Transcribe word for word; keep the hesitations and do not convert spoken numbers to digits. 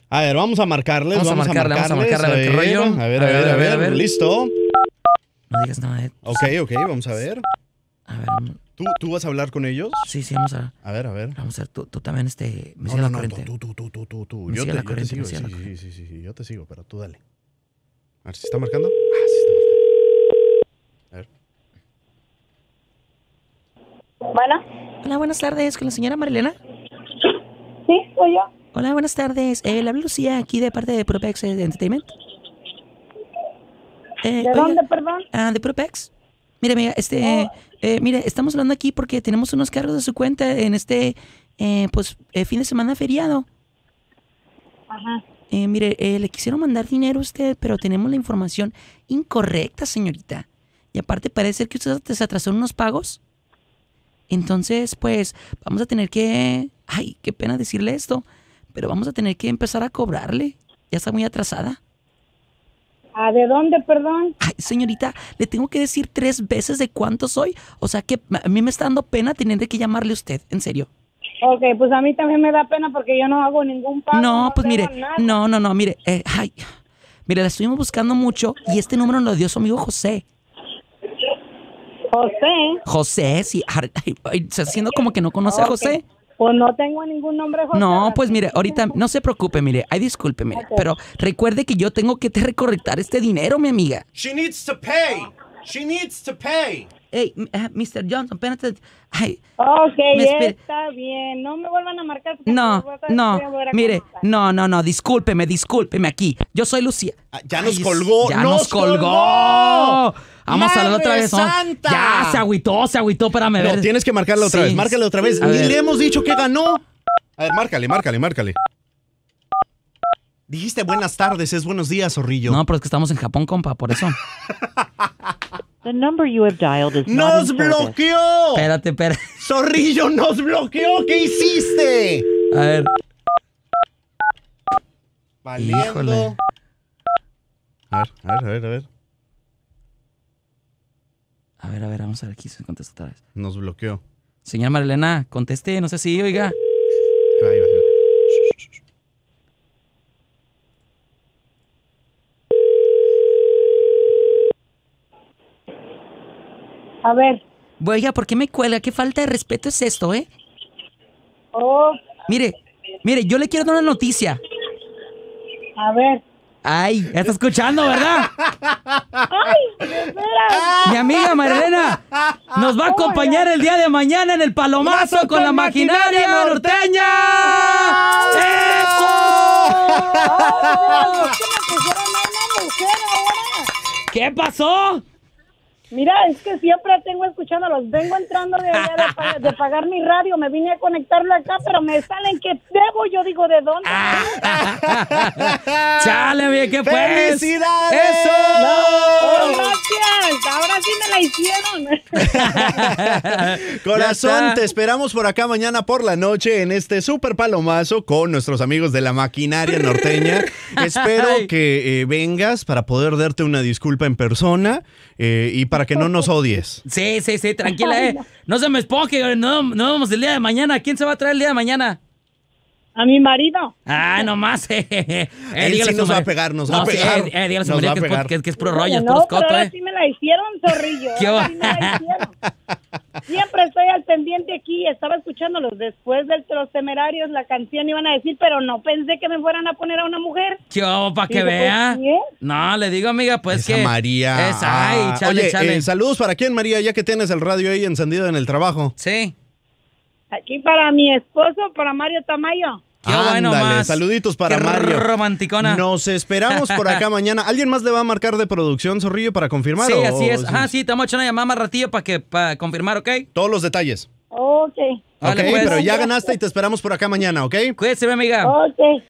A ver, vamos a marcarles. Vamos, vamos a marcarle, a vamos a marcarle, a ver qué rollo. A ver, a ver, a ver, a ver. ¿Listo? No digas nada de... Ok, ok, vamos a ver. A ver, ¿Tú, ¿Tú vas a hablar con ellos? sí, sí, vamos a... A ver, a ver. Vamos a ver, tú, tú también, este... Me No, sigue no, la no, corriente. tú, tú, tú, tú, tú, tú. Me Yo sigue te, la yo te corriente, sigo, me sigue la sí, corriente. sí, sí, sí, yo te sigo, pero tú dale. A ver si está marcando. Ah, sí está marcando. A ver. Bueno. Hola, buenas tardes, con la señora Marilena. Sí, soy yo. Hola, buenas tardes. Eh, le hablo Lucía aquí de parte de Propex eh, Entertainment. Eh, ¿De oiga, dónde, perdón? Ah, de Propex. Mire, amiga, este, Oh. eh, mire, estamos hablando aquí porque tenemos unos cargos de su cuenta en este, eh, pues, eh, fin de semana feriado. Ajá. Eh, mire, eh, le quisieron mandar dinero a usted, pero tenemos la información incorrecta, señorita. Y aparte parece ser que usted se atrasó en unos pagos. Entonces, pues, vamos a tener que... Ay, qué pena decirle esto, pero vamos a tener que empezar a cobrarle. Ya está muy atrasada. ¿Ah, de dónde, perdón? Ay, señorita, le tengo que decir tres veces de cuánto soy. O sea que a mí me está dando pena tener que llamarle a usted, en serio. Ok, pues a mí también me da pena porque yo no hago ningún pago. No, pues debo mire, nada. no, no, no, mire, eh, ay, mire, la estuvimos buscando mucho y este número nos lo dio su amigo José. José. José, sí, ay, ay, ay, está haciendo como que no conoce a Ok. José. Pues no tengo ningún nombre José. No, pues mire, ahorita no se preocupe, mire, ay, disculpe, mire, Ok. pero recuerde que yo tengo que te recorrectar este dinero, mi amiga. She needs to pay. She needs to pay. Hey, m- ah, mister Johnson, espérate. Ay, Ok, Me espe- está bien. No me vuelvan a marcar. porque no, me voy a- no, voy a volver a mire, contestar. no, no, no, discúlpeme, discúlpeme aquí. Yo soy Lucía. Ah, ya nos Ay, colgó, Ya nos nos colgó. colgó. Vamos a hablar otra ¡Madre vez. ¿no? santa! Ya, se agüitó, se agüitó, espérame. a No, ver. tienes que marcarle otra Sí. vez. Márcale otra vez. A Ni ver. le hemos dicho que ganó. A ver, márcale, márcale, márcale. Dijiste buenas tardes, es buenos días, zorrillo. No, pero es que estamos en Japón, compa, por eso. The number you have dialed is not ¡Nos in service. bloqueó! Espérate, espérate. ¡Zorrillo, nos bloqueó! ¿Qué hiciste? A ver. Valiendo. Híjole. A ver, a ver, a ver, a ver. A ver, a ver, vamos a ver aquí si contesta otra vez. Nos bloqueó. Señora Marilena, conteste, no sé si, oiga. Ahí va, ahí va, ahí va. A ver. Oiga, ¿por qué me cuelga? ¿Qué falta de respeto es esto, eh? Oh, Mire, mire, yo le quiero dar una noticia. a ver. Ay, ya está escuchando, ¿verdad? ¡Ay! ¡De veras! Mi amiga Marilena nos va a acompañar el día de mañana en el Palomazo con la maquinaria norteña. ¡Eso! ¡Ay, ¿por qué me pusieron a una mujer ahora? ¿Qué pasó? Mira, es que siempre tengo escuchándolos. Vengo entrando de, allá de, pa- de pagar mi radio. Me vine a conectarlo acá, pero me salen que debo. Yo digo, ¿de dónde? Chale, bien, ¿qué pues? ¡Felicidades! ¡Eso! ¡Oh, gracias! Ahora sí me la hicieron. Corazón, Ya está. te esperamos por acá mañana por la noche en este super palomazo con nuestros amigos de la maquinaria norteña. Espero Ay. que eh, vengas para poder darte una disculpa en persona eh, y para que no nos odies. Sí, sí, sí, tranquila, eh. No se me esponje, no, no vamos el día de mañana. ¿Quién se va a traer el día de mañana? A mi marido. Ah, nomás. Eh, eh, Él dígale sí a su nos va marido- a pegar, nos va No, a sí, pegar. eh, eh, dígale a su Nos marido va a que, es, pegar. pu- que, es- que es puro rollo, es no, puro pero escoto, ahora eh. sí me la hicieron, zorrillo. ¿Qué Ahora va? sí me la hicieron. Siempre estoy al pendiente aquí. Estaba escuchándolos. Después de los temerarios, la canción iban a decir, pero no pensé que me fueran a poner a una mujer. ¿Qué hubo, para que Digo, pues, vea? ¿sí es? No, le digo, amiga, pues Esa que... María. Es, ay, Ah, chale, Oye, chale. eh, saludos para quién, María, ya que tienes el radio ahí encendido en el trabajo. Sí. Aquí para mi esposo, para Mario Tamayo. Qué bueno Ándale, más. saluditos para Qué Mario. romanticona. Nos esperamos por acá mañana. ¿Alguien más le va a marcar de producción, Zorrillo, para confirmar? Sí, o- así es. o- Ah, sí, te vamos a echar una llamada más ratillo para que para confirmar, ¿ok? Todos los detalles. Ok. Vale, ok, pues. pero ya ganaste y te esperamos por acá mañana, ¿ok? Cuídese, mi amiga. Ok.